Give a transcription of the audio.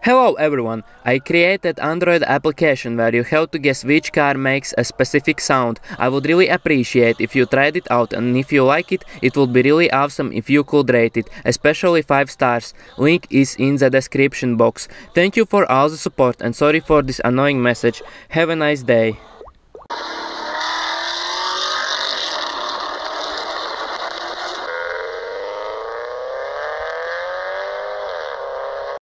Hello everyone! I created Android application where you have to guess which car makes a specific sound. I would really appreciate if you tried it out, and if you like it, it would be really awesome if you could rate it, especially 5 stars. Link is in the description box. Thank you for all the support and sorry for this annoying message. Have a nice day.